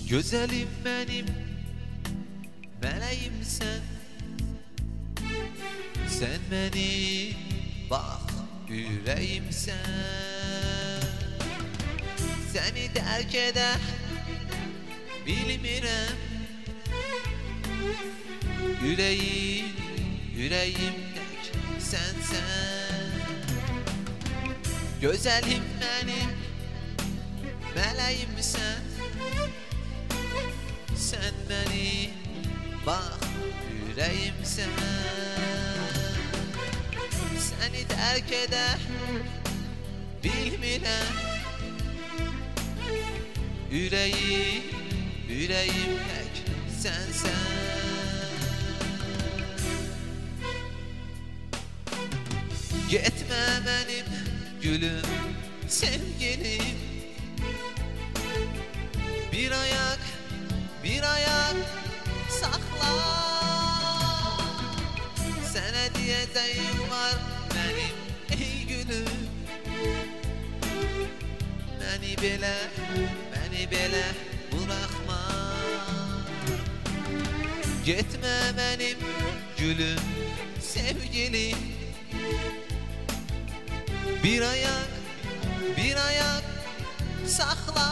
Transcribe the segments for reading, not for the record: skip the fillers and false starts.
Güzelim benim, meleğim sen. Sen beni bak, yüreğim sen. Seni terk eder bilmirəm. Yüreğim tek sensen. Güzelim benim, meleğim sen. Sen beni bak, yüreğim sen. Seni terk eder bilmirəm. Yüreğim tek sensen. Gitme benim gülüm, sevgilim. Bir ayak sakla. Sana diyeceğim var benim ey gülüm. Beni bile bırakma. Gitme benim gülüm, sevgilim. Bir ayak sakla.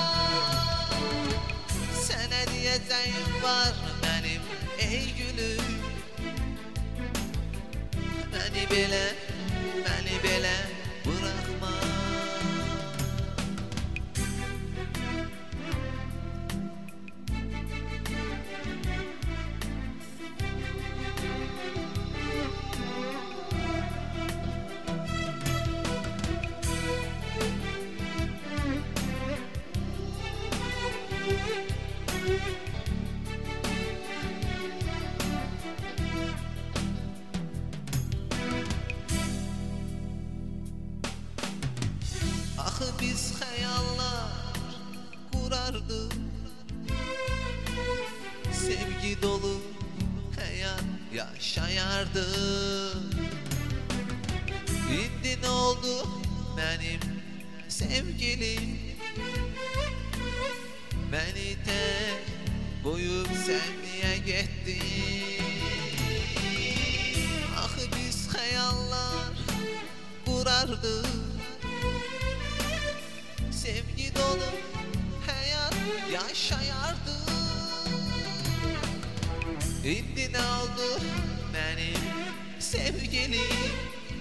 Sana diyeceğim var benim ey gülüm. Beni bile bırakma. Biz hayaller kurardık, sevgi dolu hayat yaşayardık. Şimdi ne oldu benim sevgilim? Beni tek koyup sen niye gittin? Ah biz hayaller kurardık, sevgi dolu hayat yaşayardık. Şimdi ne oldu benim sevgilim?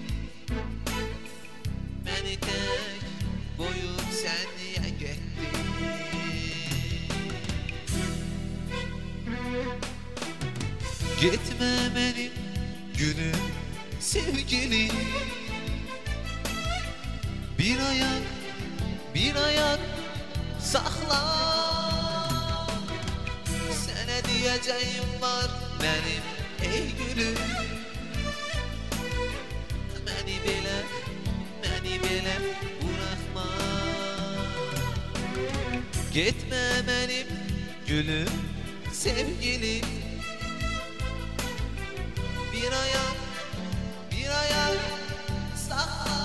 Beni tek koyup sen niye gittin? Gitme benim gülüm, sevgilim. Bir ayak sakla. Sana diyeceğim var benim ey gülüm. Beni bile bırakma. Gitme benim gülüm, sevgilim. Bir ayak sakla.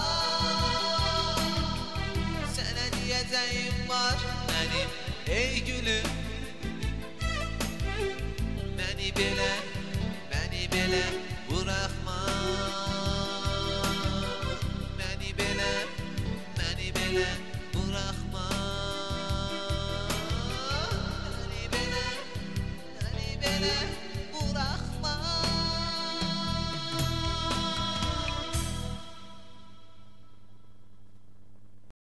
Diyeceğim var benim ey gülüm. Beni bile bırakma. Beni bile bırakma. Beni bile